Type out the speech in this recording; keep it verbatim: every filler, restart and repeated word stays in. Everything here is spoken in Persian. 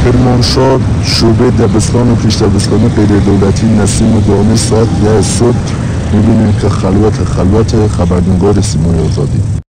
کرمانشاه شعبه دبستان و پیش دبستان غیر دولتی نسیم دانش ساعت ده صبح میبینیم که خلوت خلوت خبرنگار سیمای آزادی.